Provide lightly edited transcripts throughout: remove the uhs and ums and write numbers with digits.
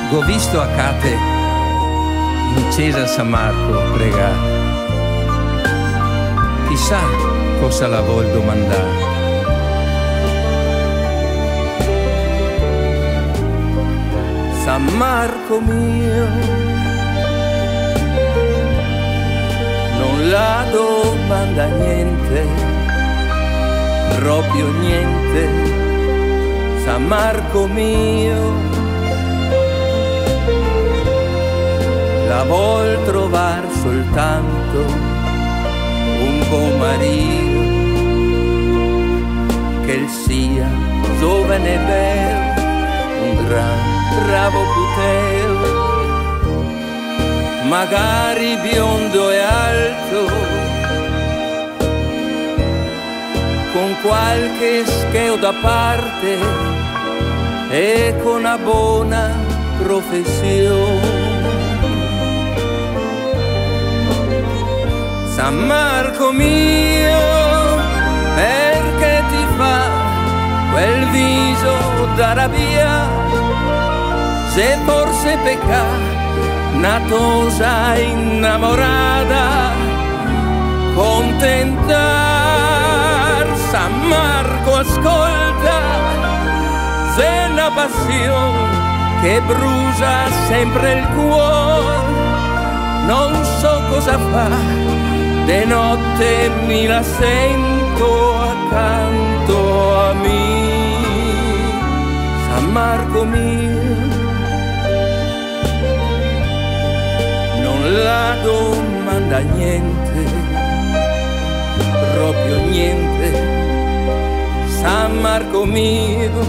Go visto a Cate in Chiesa San Marco pregare. Chissà cosa la vuol domandare. San Marco mio, non la domanda niente, proprio niente. San Marco mio, la vuol trovar soltanto un buon marito, che sia giovane e bello, un gran bravo puteo, magari biondo e alto, con qualche scheo da parte e con una buona professione. San Marco mio, perché ti fa quel viso d'Arabia? Se forse pecca una tosa innamorata, contentar. San Marco ascolta, c'è una passione che brucia sempre il cuore. Non so cosa fa, de notte mi la sento accanto a me. San Marco mio, non la domanda niente, proprio niente. San Marco mio,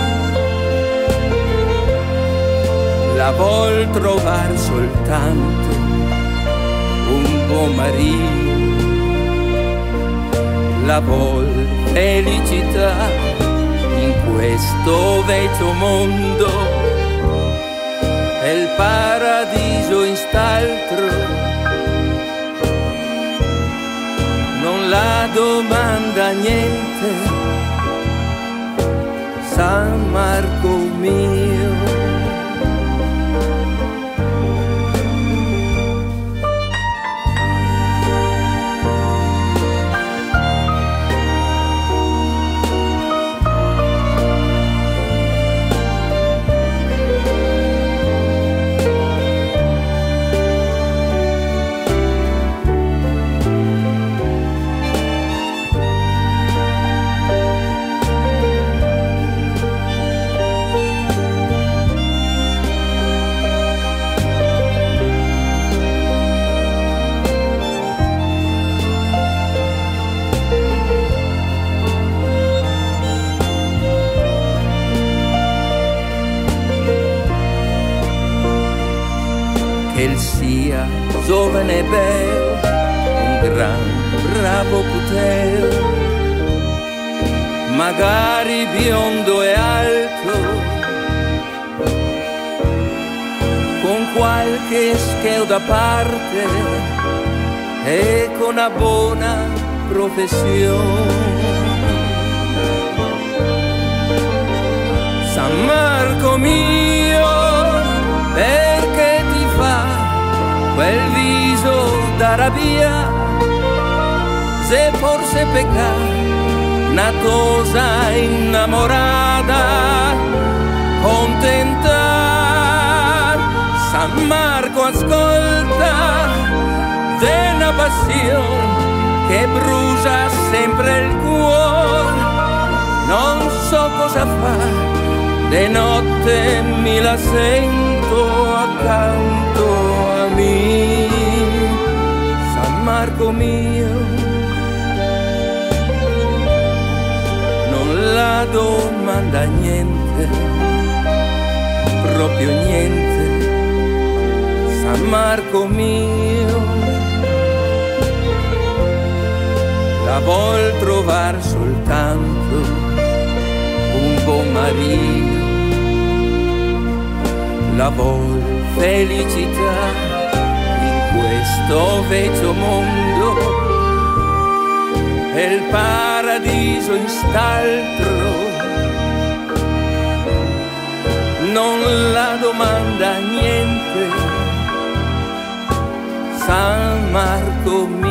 la vuol trovar soltanto un buon marito, la vuol felicità in questo vecchio mondo, e il paradiso in st'altro. Non la domanda niente, San Marco mio. Che sia giovane e bello, un gran bravo puteo, magari biondo e alto, con qualche scheo da parte e con una buona professione. San Marco mio, perché ti fa quel viso d'Arabia? Se forse pecca una tosa innamorata, contentar. San Marco ascolta, c'è una passione che brucia sempre il cuore. Non so cosa fa, de notte mi la sento accanto a me. San Marco mio, non la domanda niente, proprio niente. San Marco mio, la vuol trovar soltanto un buon marito, la vuol felicità in questo vecchio mondo, e il paradiso in st'altro. non la domanda niente. San Marco